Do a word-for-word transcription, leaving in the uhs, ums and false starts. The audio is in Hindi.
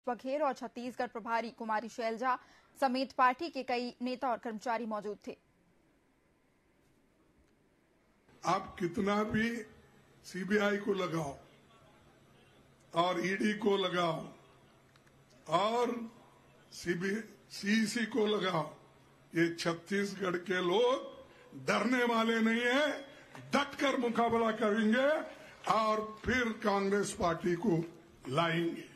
बघेल और छत्तीसगढ़ प्रभारी कुमारी शैलजा समेत पार्टी के कई नेता और कर्मचारी मौजूद थे। आप कितना भी सीबीआई को लगाओ और ईडी को लगाओ और सीबी सीईसी को लगाओ, ये छत्तीसगढ़ के लोग डरने वाले नहीं है, डटकर मुकाबला करेंगे और फिर कांग्रेस पार्टी को लाएंगे।